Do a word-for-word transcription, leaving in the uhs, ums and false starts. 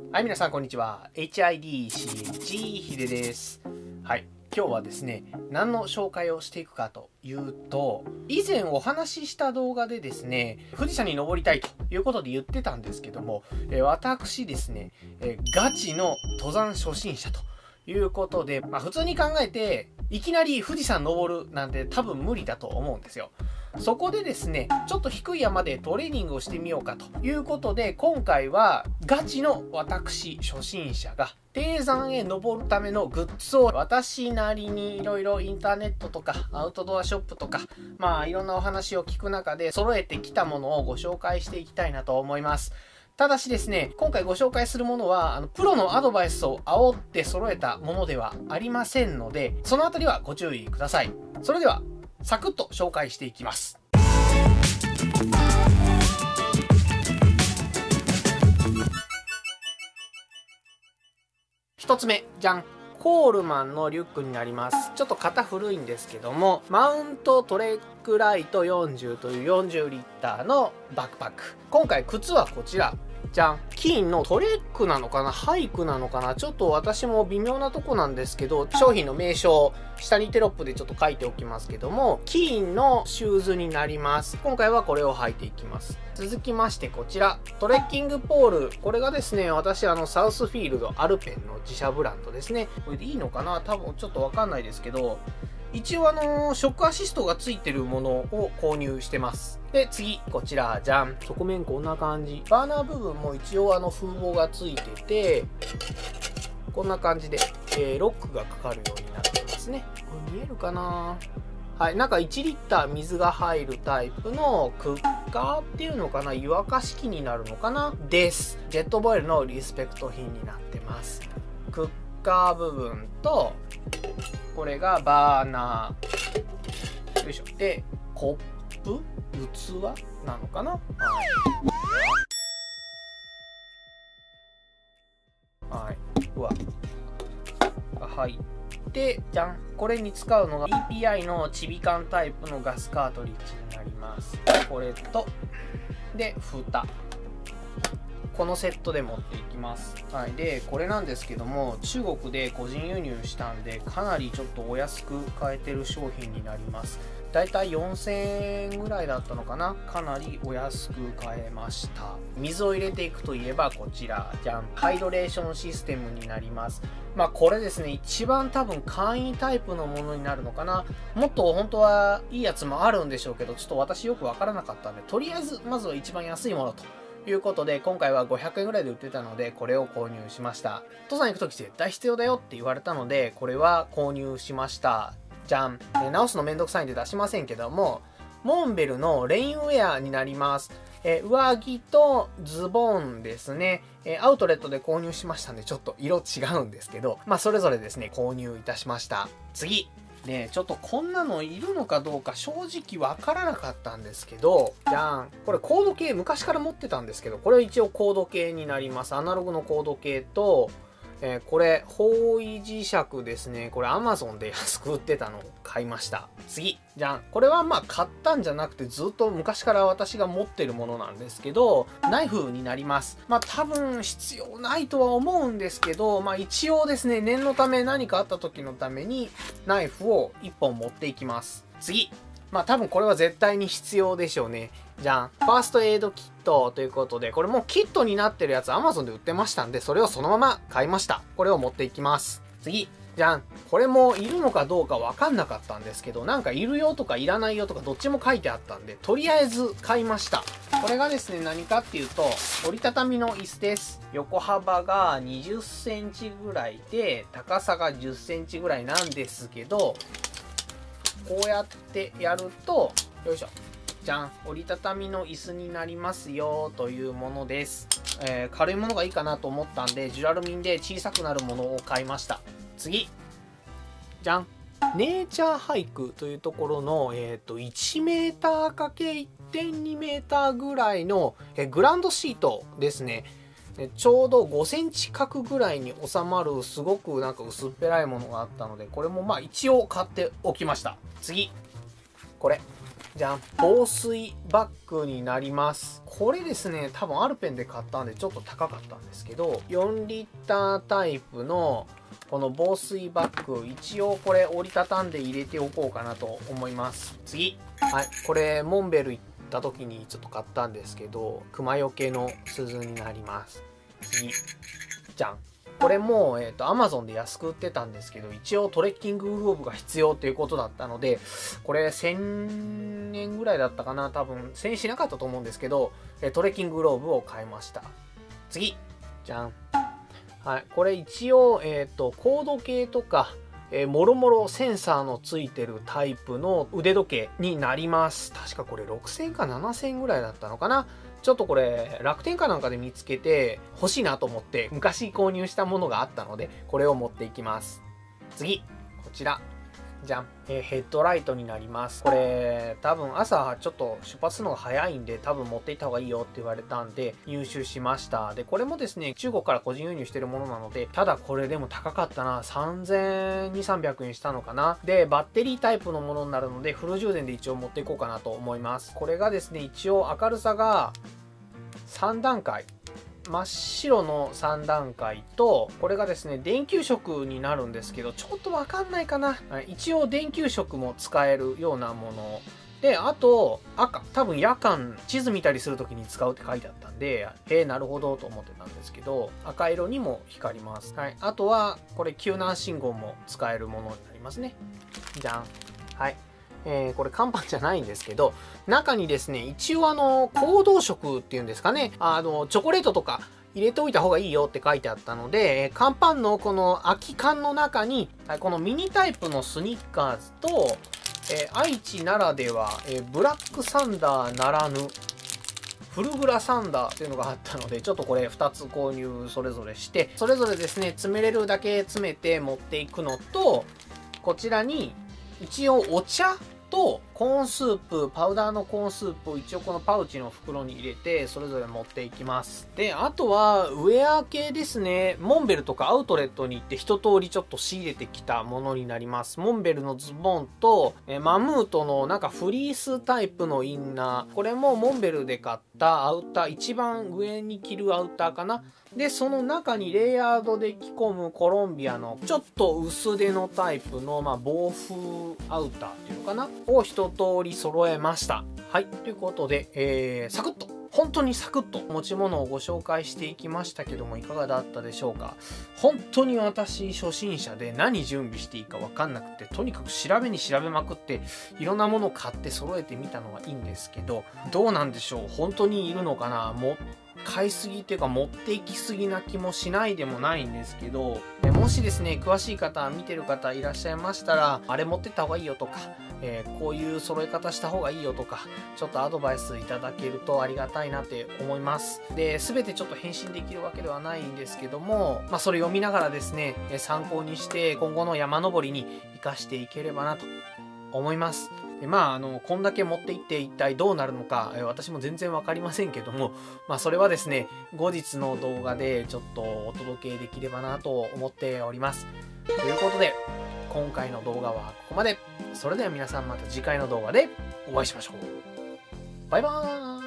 はい、皆さんこんにちは。エイチアイディーシーエイチ ヒデです。はい、今日はですね、何の紹介をしていくかというと、以前お話しした動画でですね、富士山に登りたいということで言ってたんですけども、え私ですね、えガチの登山初心者ということで、まあ普通に考えて、いきなり富士山登るなんて多分無理だと思うんですよ。そこでですね、ちょっと低い山でトレーニングをしてみようかということで、今回はガチの私初心者が低山へ登るためのグッズを私なりにいろいろインターネットとかアウトドアショップとか、まあいろんなお話を聞く中で揃えてきたものをご紹介していきたいなと思います。ただしですね、今回ご紹介するものは、あの、プロのアドバイスを煽って揃えたものではありませんので、そのあたりはご注意ください。それでは、サクッと紹介していきます。一つ目、じゃん。コールマンのリュックになります。ちょっと型古いんですけども、マウントトレックライトよんじゅうというよんじゅうリッターのバックパック。今回靴はこちら。じゃん。金のトレックなのかなハイクなのかなちょっと私も微妙なとこなんですけど、商品の名称、下にテロップでちょっと書いておきますけども、金のシューズになります。今回はこれを履いていきます。続きましてこちら、トレッキングポール。これがですね、私あの、サウスフィールドアルペンの自社ブランドですね。これでいいのかな多分ちょっとわかんないですけど、一応あのー、ショックアシストがついてるものを購入してます。で、次、こちら、じゃん。側面こんな感じ。バーナー部分も一応あの風防がついてて、こんな感じで、えー、ロックがかかるようになってますね。これ見えるかなはい、なんかいちリッター水が入るタイプのクッカーっていうのかな湯沸かし器になるのかなです。ジェットボイルのリスペクト品になってます。クッカー部分と、これがバーナー。よいしょ。で、コップ器なのかなはい。はい。うわ。が入って、じゃん。これに使うのが イーピーアイ のチビカンタイプのガスカートリッジになります。これと、で、蓋。このセットで持っていきます。はい。で、これなんですけども、中国で個人輸入したんで、かなりちょっとお安く買えてる商品になります。だいたいよんせんえんぐらいだったのかなかなりお安く買えました。水を入れていくといえばこちら、じゃん。ハイドレーションシステムになります。まあこれですね、一番多分簡易タイプのものになるのかなもっと本当はいいやつもあるんでしょうけど、ちょっと私よくわからなかったんで、とりあえずまずは一番安いものと。ということで、今回はごひゃくえんぐらいで売ってたので、これを購入しました。登山行くとき絶対必要だよって言われたので、これは購入しました。じゃん。え直すのめんどくさいんで出しませんけども、モンベルのレインウェアになります。え上着とズボンですね。えアウトレットで購入しましたんで、ちょっと色違うんですけど、まあそれぞれですね、購入いたしました。次。ね、ちょっとこんなのいるのかどうか正直わからなかったんですけど、じゃん。これコード系昔から持ってたんですけど、これ一応コード系になります。アナログのコード系と、えー、これ、方位磁石ですね。これ Amazon で安く売ってたのを買いました。次。じゃん。これはまあ買ったんじゃなくてずっと昔から私が持ってるものなんですけど、ナイフになります。まあ多分必要ないとは思うんですけど、まあ一応ですね、念のため何かあった時のためにナイフをいっぽん持っていきます。次。まあ多分これは絶対に必要でしょうね。じゃん。ファーストエイドキットということで、これもうキットになってるやつ Amazon で売ってましたんで、それをそのまま買いました。これを持っていきます。次。じゃん。これもいるのかどうかわかんなかったんですけど、なんかいるよとかいらないよとかどっちも書いてあったんで、とりあえず買いました。これがですね、何かっていうと、折りたたみの椅子です。横幅がにじゅっセンチぐらいで、高さがじゅっセンチぐらいなんですけど、こうやってやると、よいしょ。じゃん。折りたたみの椅子になりますよというものです。えー、軽いものがいいかなと思ったんで、ジュラルミンで小さくなるものを買いました。次。じゃん。ネイチャーハイクというところの、えっと、いちメーターかけいってんにメーターぐらいの、えグランドシートですね。ちょうどごセンチ角ぐらいに収まるすごくなんか薄っぺらいものがあったので、これもまあ一応買っておきました。次。これ。 じゃん、防水バッグになります。これですね、多分アルペンで買ったんでちょっと高かったんですけど、よんリッタータイプのこの防水バッグ、一応これ折りたたんで入れておこうかなと思います。次。はい、これモンベル行った時にちょっと買ったんですけど、熊よけの鈴になります。次。じゃん。これも、えっと、Amazon で安く売ってたんですけど、一応トレッキンググローブが必要ということだったので、これせんえんぐらいだったかな、多分せんえんしなかったと思うんですけど、トレッキンググローブを買いました。次。じゃん。はい。これ一応、えっと、コード系とか、えー、もろもろセンサーのついてるタイプの腕時計になります。確かこれろくせんえんかななせんえんぐらいだったのかな。ちょっとこれ楽天かなんかで見つけて欲しいなと思って昔購入したものがあったのでこれを持っていきます。次、こちら。じゃん、えー、ヘッドライトになります。これ多分朝ちょっと出発するのが早いんで多分持っていった方がいいよって言われたんで入手しました。でこれもですね中国から個人輸入してるものなので、ただこれでも高かったな、さんぜんにひゃく、さんびゃくえんしたのかな。でバッテリータイプのものになるのでフル充電で一応持っていこうかなと思います。これがですね一応明るさがさんだんかい、真っ白のさんだんかいと、これがですね電球色になるんですけどちょっとわかんないかな。一応電球色も使えるようなもので、あと赤、多分夜間地図見たりする時に使うって書いてあったんで、へえなるほどと思ってたんですけど、赤色にも光ります。はい、あとはこれ救難信号も使えるものになりますね。じゃん。はい、えー、これ乾パンじゃないんですけど、中にですね一応あの行動食っていうんですかね、あのチョコレートとか入れておいた方がいいよって書いてあったので、乾パンのこの空き缶の中にこのミニタイプのスニッカーズと、えー、愛知ならでは、えー、ブラックサンダーならぬフルグラサンダーっていうのがあったので、ちょっとこれふたつ購入それぞれして、それぞれですね詰めれるだけ詰めて持っていくのと、こちらに一応お茶とコーンスープ、パウダーのコーンスープを一応このパウチの袋に入れてそれぞれ持っていきます。で、あとはウェア系ですね。モンベルとかアウトレットに行って一通りちょっと仕入れてきたものになります。モンベルのズボンとえマムートのなんかフリースタイプのインナー。これもモンベルで買ったアウター、一番上に着るアウターかな。で、その中にレイヤードで着込むコロンビアのちょっと薄手のタイプの、まあ、防風アウターっていうのかなを一通り揃えました。はい。ということで、えー、サクッと、本当にサクッと持ち物をご紹介していきましたけども、いかがだったでしょうか。本当に私初心者で何準備していいか分かんなくて、とにかく調べに調べまくっていろんなものを買って揃えてみたのはいいんですけど、どうなんでしょう。本当にいるのかな。も買いすぎっていうか持っていきすぎな気もしないでもないんですけど、もしですね詳しい方見てる方いらっしゃいましたら、あれ持ってった方がいいよとか、えー、こういう揃え方した方がいいよとか、ちょっとアドバイスいただけるとありがたいなって思います。で、全てちょっと返信できるわけではないんですけども、まあそれ読みながらですね参考にして今後の山登りに生かしていければなと思います。でまあ、あのこんだけ持っていって一体どうなるのか、え私も全然分かりませんけども、まあ、それはですね後日の動画でちょっとお届けできればなと思っております。ということで今回の動画はここまで。それでは皆さんまた次回の動画でお会いしましょう。バイバーイ。